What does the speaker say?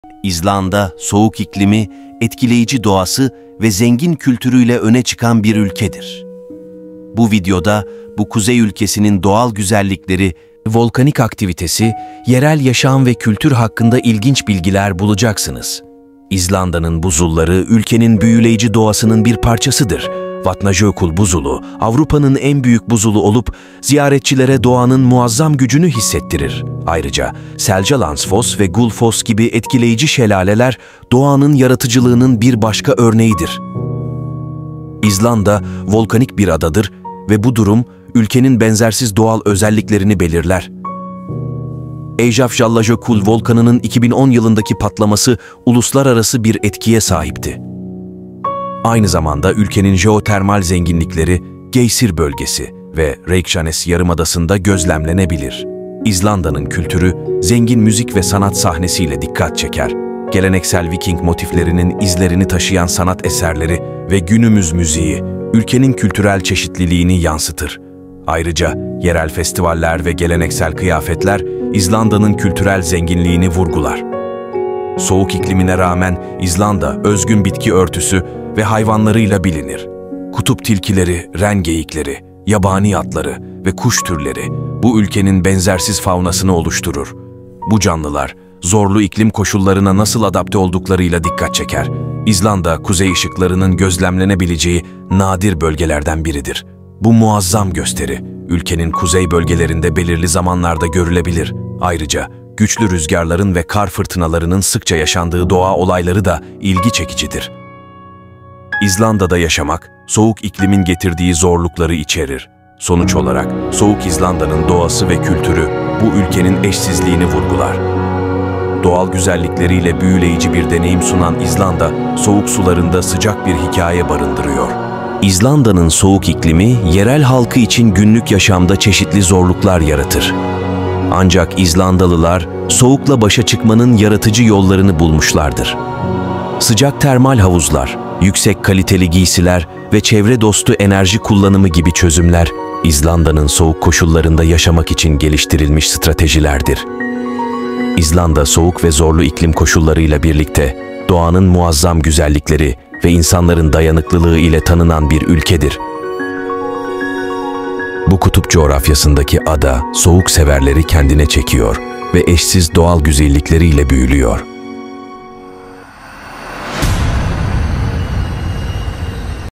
İzlanda, soğuk iklimi, etkileyici doğası ve zengin kültürüyle öne çıkan bir ülkedir. Bu videoda bu kuzey ülkesinin doğal güzellikleri, volkanik aktivitesi, yerel yaşam ve kültür hakkında ilginç bilgiler bulacaksınız. İzlanda'nın buzulları ülkenin büyüleyici doğasının bir parçasıdır. Vatnajökull buzulu, Avrupa'nın en büyük buzulu olup ziyaretçilere doğanın muazzam gücünü hissettirir. Ayrıca Seljalandsfoss ve Gullfoss gibi etkileyici şelaleler doğanın yaratıcılığının bir başka örneğidir. İzlanda volkanik bir adadır ve bu durum ülkenin benzersiz doğal özelliklerini belirler. Eyjafjallajökull volkanının 2010 yılındaki patlaması uluslararası bir etkiye sahipti. Aynı zamanda ülkenin jeotermal zenginlikleri Geysir bölgesi ve Reykjanes Yarımadası'nda gözlemlenebilir. İzlanda'nın kültürü zengin müzik ve sanat sahnesiyle dikkat çeker. Geleneksel Viking motiflerinin izlerini taşıyan sanat eserleri ve günümüz müziği ülkenin kültürel çeşitliliğini yansıtır. Ayrıca yerel festivaller ve geleneksel kıyafetler İzlanda'nın kültürel zenginliğini vurgular. Soğuk iklimine rağmen İzlanda özgün bitki örtüsü ve hayvanlarıyla bilinir. Kutup tilkileri, ren geyikleri, yabani atları ve kuş türleri bu ülkenin benzersiz faunasını oluşturur. Bu canlılar zorlu iklim koşullarına nasıl adapte olduklarıyla dikkat çeker. İzlanda, kuzey ışıklarının gözlemlenebileceği nadir bölgelerden biridir. Bu muazzam gösteri, ülkenin kuzey bölgelerinde belirli zamanlarda görülebilir. Ayrıca güçlü rüzgarların ve kar fırtınalarının sıkça yaşandığı doğa olayları da ilgi çekicidir. İzlanda'da yaşamak, soğuk iklimin getirdiği zorlukları içerir. Sonuç olarak, soğuk İzlanda'nın doğası ve kültürü bu ülkenin eşsizliğini vurgular. Doğal güzellikleriyle büyüleyici bir deneyim sunan İzlanda, soğuk sularında sıcak bir hikaye barındırıyor. İzlanda'nın soğuk iklimi, yerel halkı için günlük yaşamda çeşitli zorluklar yaratır. Ancak İzlandalılar, soğukla başa çıkmanın yaratıcı yollarını bulmuşlardır. Sıcak termal havuzlar, yüksek kaliteli giysiler ve çevre dostu enerji kullanımı gibi çözümler, İzlanda'nın soğuk koşullarında yaşamak için geliştirilmiş stratejilerdir. İzlanda, soğuk ve zorlu iklim koşullarıyla birlikte doğanın muazzam güzellikleri ve insanların dayanıklılığı ile tanınan bir ülkedir. Bu kutup coğrafyasındaki ada, soğuk severleri kendine çekiyor ve eşsiz doğal güzellikleriyle büyülüyor.